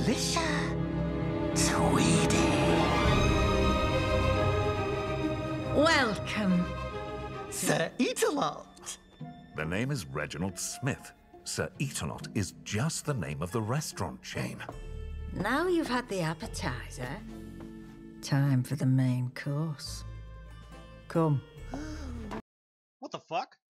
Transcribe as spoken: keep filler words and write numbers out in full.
delicious. Tweedy. Welcome. Sir Eat-a-Lot. The name is Reginald Smith. Sir Eat-a-Lot is just the name of the restaurant chain. Now you've had the appetizer, time for the main course. Come. What the fuck?